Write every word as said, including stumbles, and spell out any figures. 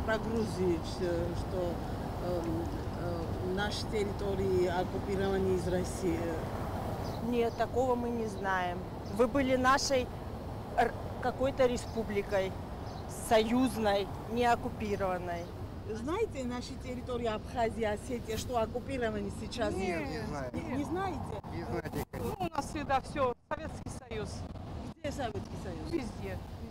про Грузию, что э, э, наши территории оккупированы из России? Нет, такого мы не знаем. Вы были нашей какой-то республикой, союзной, не оккупированной. Знаете наши территории Абхазия, Осетия, что оккупированы сейчас? Нет, не знаю. Не, не знаете? Не знаете, Ну, у нас всегда все Советский Союз. Где Советский Союз? Везде.